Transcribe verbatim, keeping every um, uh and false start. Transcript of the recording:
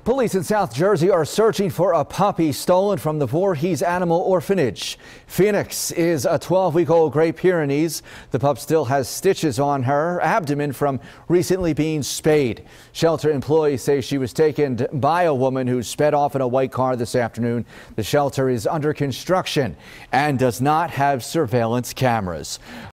Police in South Jersey are searching for a puppy stolen from the Voorhees Animal Orphanage. Phoenix is a twelve-week-old Great Pyrenees. The pup still has stitches on her abdomen from recently being spayed. Shelter employees say she was taken by a woman who sped off in a white car this afternoon. The shelter is under construction and does not have surveillance cameras.